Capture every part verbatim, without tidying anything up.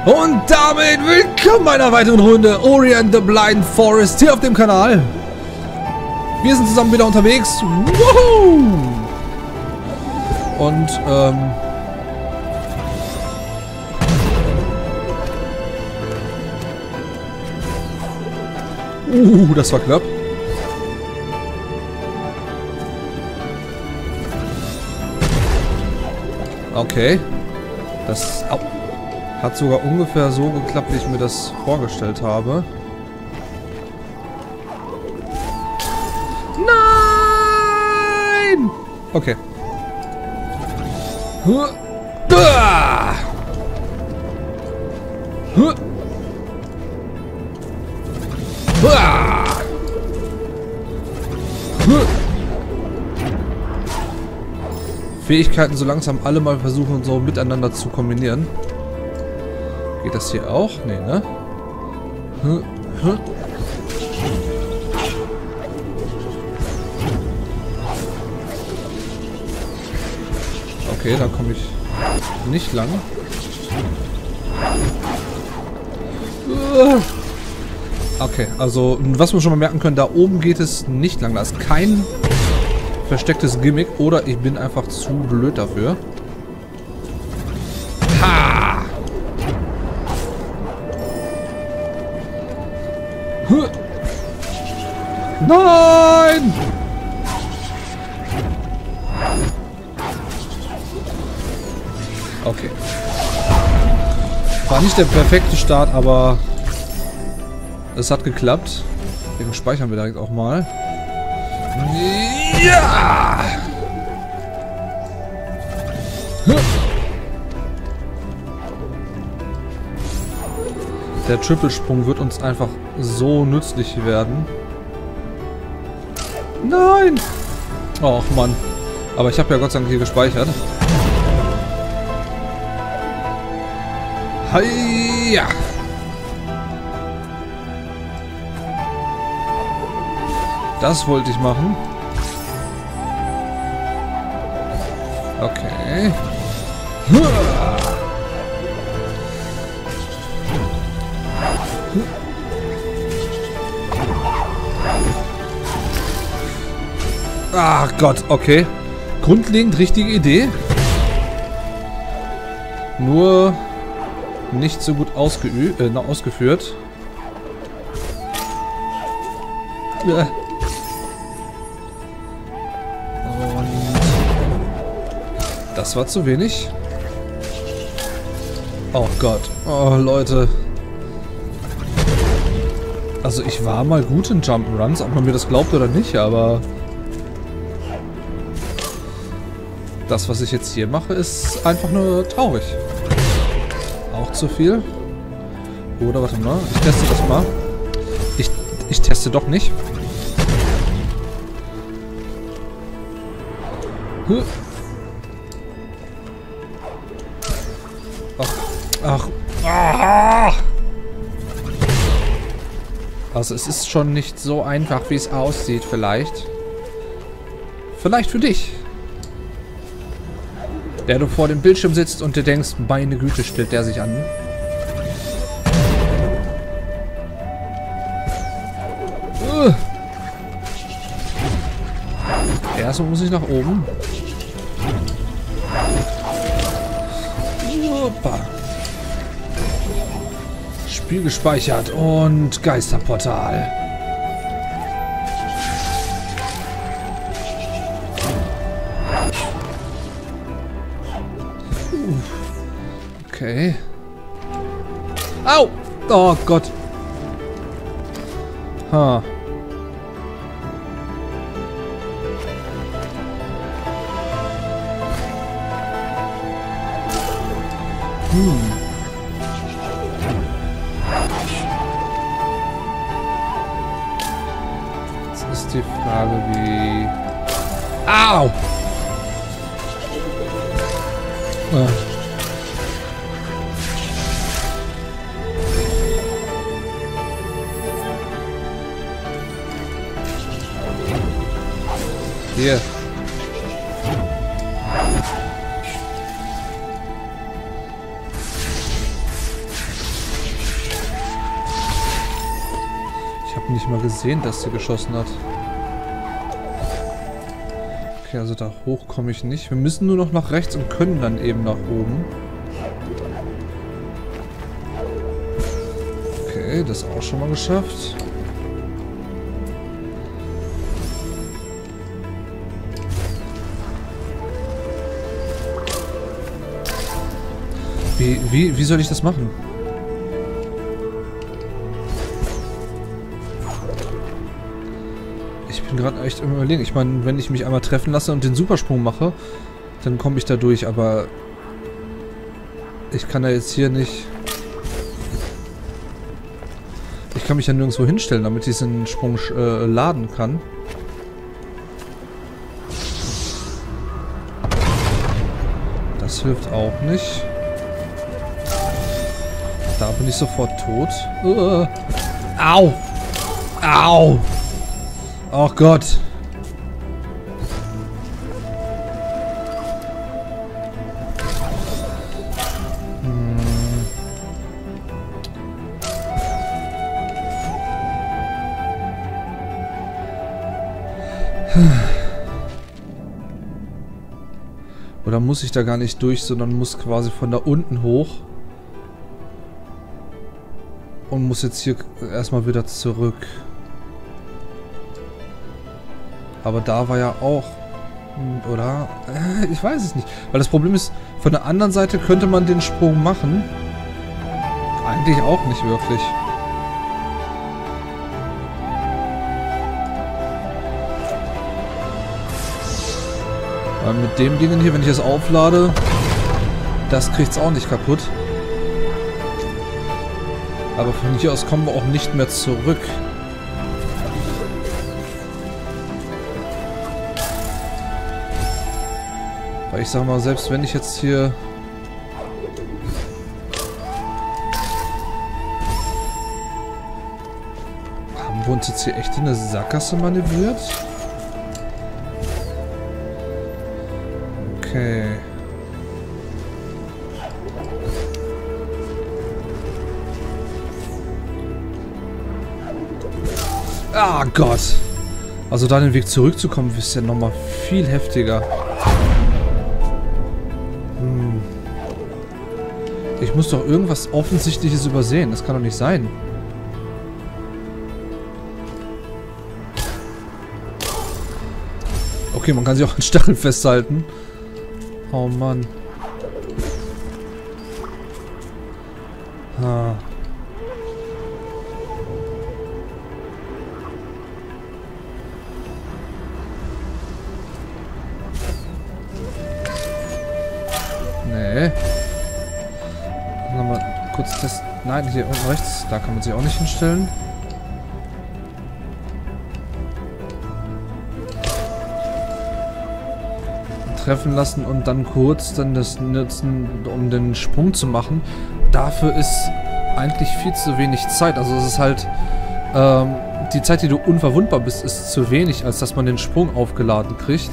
Und damit willkommen bei einer weiteren Runde Ori and the Blind Forest hier auf dem Kanal. Wir sind zusammen wieder unterwegs. Woohoo! Und, ähm... Uh, das war knapp. Okay. Das au, hat sogar ungefähr so geklappt, wie ich mir das vorgestellt habe. Nein! Okay. Huh. Ah! Huh. Ah! Huh. Fähigkeiten so langsam alle mal versuchen, so miteinander zu kombinieren. Geht das hier auch? Nee, ne? Huh. Huh. Okay, da komme ich nicht lang. Okay, also was wir schon mal merken können, da oben geht es nicht lang. Da ist kein verstecktes Gimmick oder ich bin einfach zu blöd dafür. Ha! Nein! Okay. War nicht der perfekte Start, aber es hat geklappt. Deswegen speichern wir direkt auch mal. Ja! Der Trippelsprung wird uns einfach so nützlich werden. Nein! Och Mann. Aber ich habe ja Gott sei Dank hier gespeichert. Heia! Das wollte ich machen. Okay. Ach Gott, okay. Grundlegend richtige Idee. Nur nicht so gut ausgeübt, äh, ausgeführt. Ja. Das war zu wenig. Oh Gott. Oh, Leute. Also ich war mal gut in Jump'n'Runs, ob man mir das glaubt oder nicht, aber das, was ich jetzt hier mache, ist einfach nur traurig. Auch zu viel. Oder warte mal, ich teste das mal. Ich, ich teste doch nicht. Huh. Ach, ach. Also es ist schon nicht so einfach, wie es aussieht, vielleicht. Vielleicht für dich. Der du vor dem Bildschirm sitzt und dir denkst, meine Güte, stellt der sich an. Uh. Erstmal muss ich nach oben. Opa. Spiel gespeichert und Geisterportal. Okay. Au! Oh Gott. Ha. Hm. Die Frage, wie... Au! Ah. Hier. nicht mal gesehen, dass sie geschossen hat. Okay, also da hoch komme ich nicht. Wir müssen nur noch nach rechts und können dann eben nach oben. Okay, das auch schon mal geschafft. Wie, wie, wie soll ich das machen? Ich bin gerade echt im Überlegen. Ich meine, wenn ich mich einmal treffen lasse und den Supersprung mache, dann komme ich da durch, aber ich kann da jetzt hier nicht... Ich kann mich ja nirgendwo hinstellen, damit ich diesen Sprung äh, laden kann. Das hilft auch nicht. Da bin ich sofort tot. Uh. Au! Au! Oh Gott! Hm. Oder muss ich da gar nicht durch, sondern muss quasi von da unten hoch? Und muss jetzt hier erstmal wieder zurück. Aber da war ja auch... Oder? Ich weiß es nicht. Weil das Problem ist, von der anderen Seite könnte man den Sprung machen. Eigentlich auch nicht wirklich. Weil mit dem Ding hier, wenn ich es auflade, das kriegt es auch nicht kaputt. Aber von hier aus kommen wir auch nicht mehr zurück. Weil ich sag mal, selbst wenn ich jetzt hier... Haben wir uns jetzt hier echt in eine Sackgasse manövriert? Okay. Ah Gott! Also da den Weg zurückzukommen, ist ja nochmal viel heftiger. Hm. Ich muss doch irgendwas Offensichtliches übersehen. Das kann doch nicht sein. Okay, man kann sich auch an Stacheln festhalten. Oh Mann. Ah. Nee. Nochmal kurz testen. Nein, hier unten rechts. Da kann man sich auch nicht hinstellen. Treffen lassen und dann kurz dann das nutzen, um den Sprung zu machen. Dafür ist eigentlich viel zu wenig Zeit. Also es ist halt ähm, die Zeit, die du unverwundbar bist, ist zu wenig, als dass man den Sprung aufgeladen kriegt.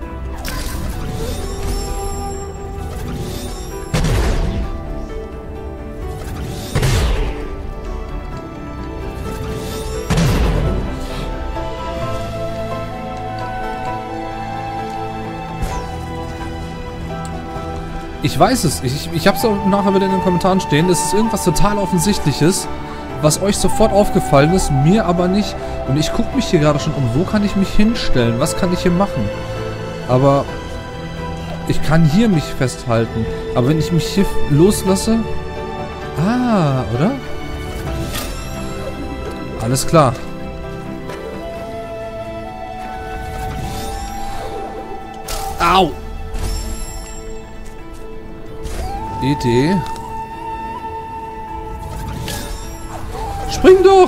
Ich weiß es. Ich, ich habe es auch nachher wieder in den Kommentaren stehen. Es ist irgendwas total Offensichtliches, was euch sofort aufgefallen ist, mir aber nicht. Und ich gucke mich hier gerade schon um. Wo kann ich mich hinstellen? Was kann ich hier machen? Aber ich kann hier mich festhalten. Aber wenn ich mich hier loslasse... Ah, oder? Alles klar. Au! Idee. Spring doch!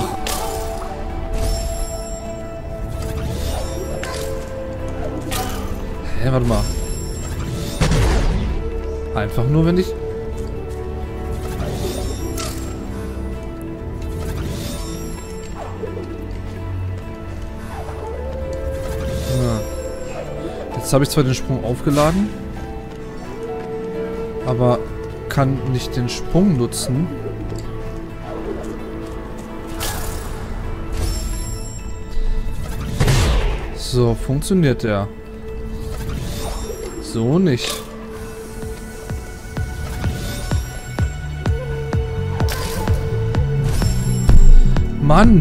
Hä, warte mal. Einfach nur, wenn ich... Ja. Jetzt habe ich zwar den Sprung aufgeladen, aber kann nicht den Sprung nutzen. So funktioniert der. So nicht. Mann!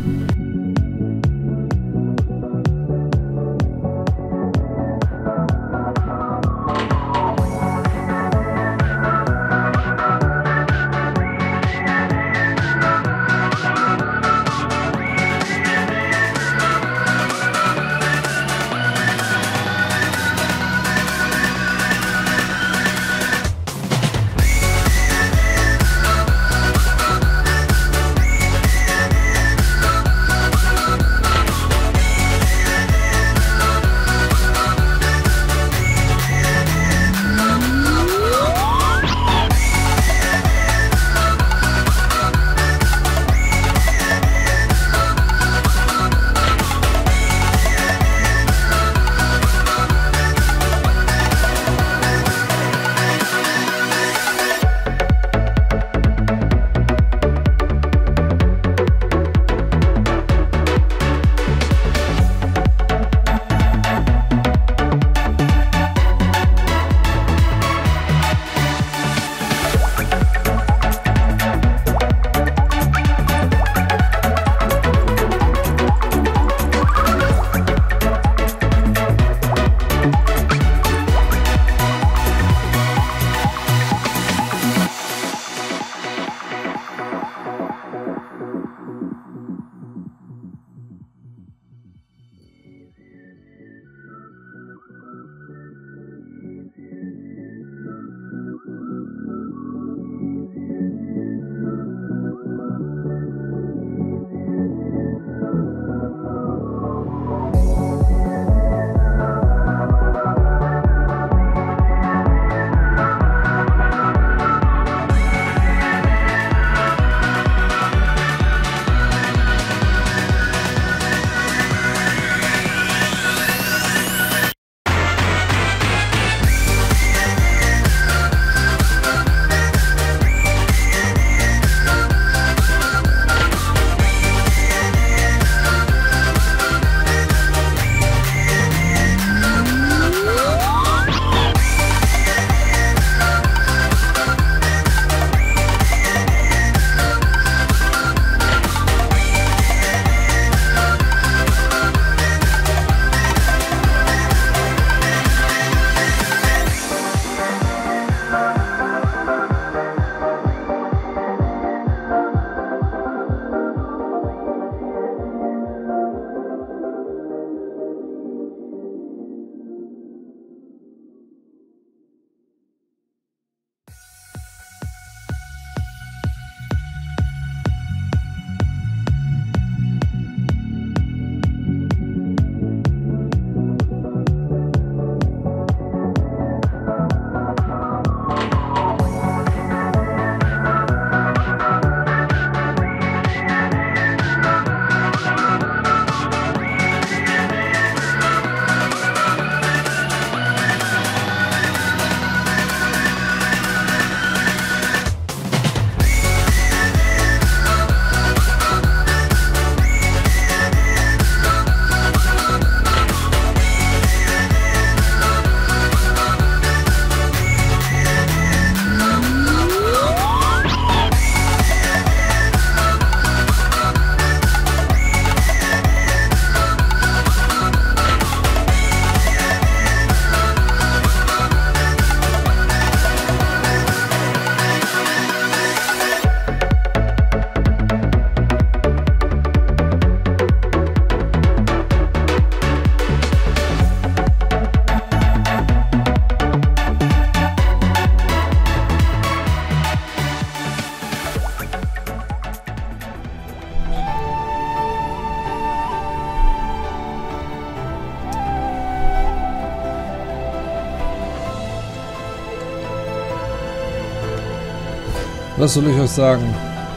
Was soll ich euch sagen?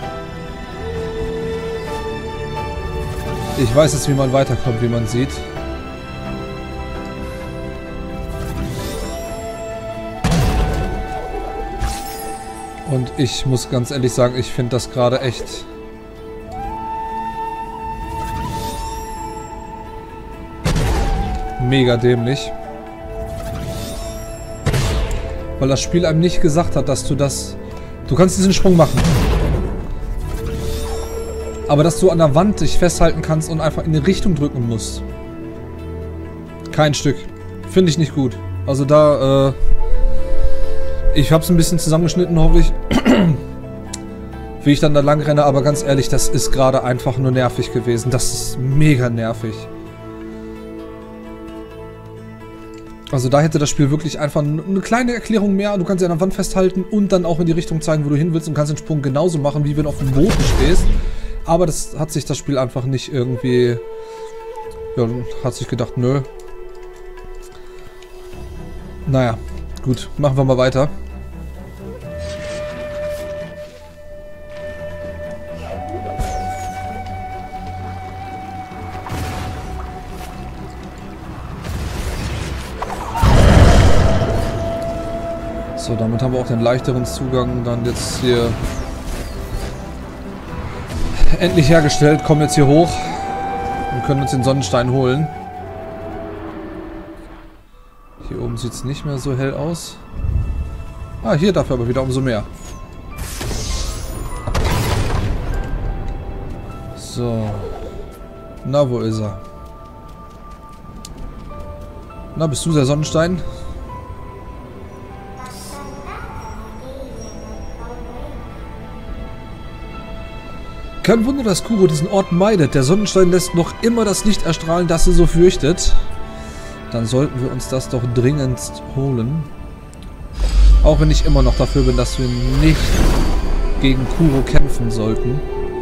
Ich weiß jetzt, wie man weiterkommt, wie man sieht. Und ich muss ganz ehrlich sagen, ich finde das gerade echt... mega dämlich. Weil das Spiel einem nicht gesagt hat, dass du das... Du kannst diesen Sprung machen. Aber dass du an der Wand dich festhalten kannst und einfach in die Richtung drücken musst. Kein Stück. Finde ich nicht gut. Also da, äh... ich habe es ein bisschen zusammengeschnitten, hoffe ich. Wie ich dann da lang renne, aber ganz ehrlich, das ist gerade einfach nur nervig gewesen. Das ist mega nervig. Also da hätte das Spiel wirklich einfach eine kleine Erklärung mehr. Du kannst ja an der Wand festhalten und dann auch in die Richtung zeigen, wo du hin willst und kannst den Sprung genauso machen, wie wenn du auf dem Boden stehst. Aber das hat sich das Spiel einfach nicht irgendwie... Ja, hat sich gedacht, nö. Naja, gut, machen wir mal weiter. So, damit haben wir auch den leichteren Zugang dann jetzt hier endlich hergestellt. Kommen jetzt hier hoch und können uns den Sonnenstein holen. Hier oben sieht es nicht mehr so hell aus. Ah, hier dafür aber wieder umso mehr. So. Na, wo ist er? Na, bist du der Sonnenstein? Kein Wunder, dass Kuro diesen Ort meidet. Der Sonnenstein lässt noch immer das Licht erstrahlen, das sie so fürchtet. Dann sollten wir uns das doch dringendst holen. Auch wenn ich immer noch dafür bin, dass wir nicht gegen Kuro kämpfen sollten.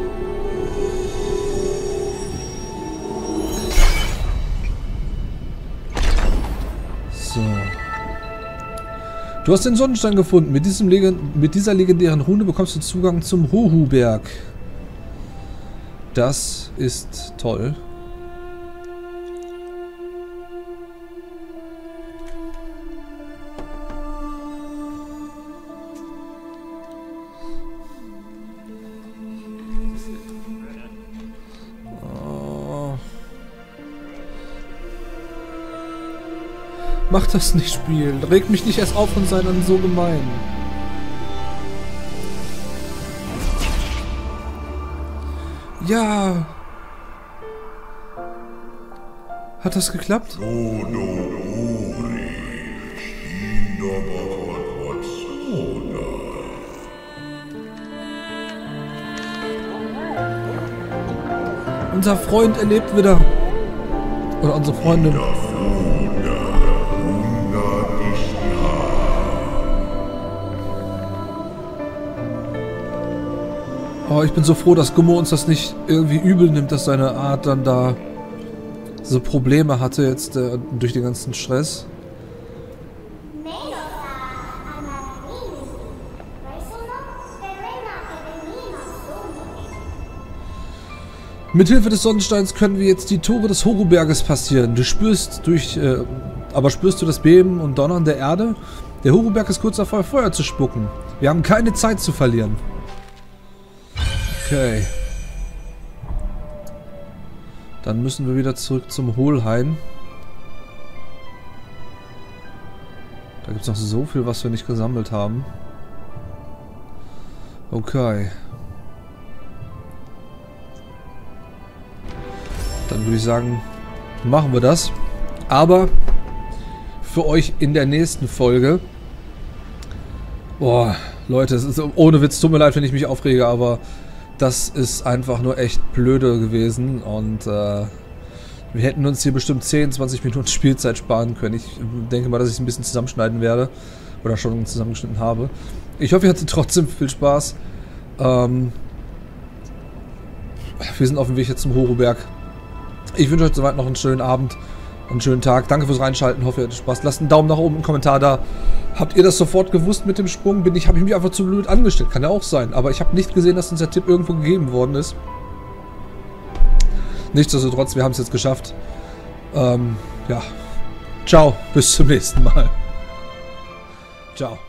So. Du hast den Sonnenstein gefunden. Mit, diesem Legend mit dieser legendären Rune bekommst du Zugang zum Hohu-Berg. Das ist toll. Oh. Mach das nicht, Spiel. Reg mich nicht erst auf und sei dann so gemein. Ja. Hat das geklappt? Unser Freund erlebt wieder. Oder unsere Freundin. Oh, ich bin so froh, dass Gummo uns das nicht irgendwie übel nimmt, dass seine Art dann da so Probleme hatte jetzt äh, durch den ganzen Stress. Mithilfe des Sonnensteins können wir jetzt die Tore des Horu-Berges passieren. Du spürst durch, äh, aber spürst du das Beben und Donnern der Erde? Der Horu-Berg ist kurz davor, Feuer zu spucken. Wir haben keine Zeit zu verlieren. Okay. Dann müssen wir wieder zurück zum Hohlhain. Da gibt es noch so viel, was wir nicht gesammelt haben. Okay. Dann würde ich sagen, machen wir das. Aber für euch in der nächsten Folge. Boah, Leute, es ist ohne Witz, tut mir leid, wenn ich mich aufrege, aber das ist einfach nur echt blöde gewesen und äh, wir hätten uns hier bestimmt zehn, zwanzig Minuten Spielzeit sparen können. Ich denke mal, dass ich es ein bisschen zusammenschneiden werde oder schon zusammengeschnitten habe. Ich hoffe, ihr hattet trotzdem viel Spaß. Ähm, wir sind auf dem Weg jetzt zum Horu-Berg. Ich wünsche euch soweit noch einen schönen Abend, einen schönen Tag. Danke fürs Reinschalten, hoffe ihr hattet Spaß. Lasst einen Daumen nach oben, einen Kommentar da. Habt ihr das sofort gewusst mit dem Sprung? Bin ich, habe ich mich einfach zu blöd angestellt. Kann ja auch sein. Aber ich habe nicht gesehen, dass uns der Tipp irgendwo gegeben worden ist. Nichtsdestotrotz, wir haben es jetzt geschafft. Ähm, ja. Ciao, bis zum nächsten Mal. Ciao.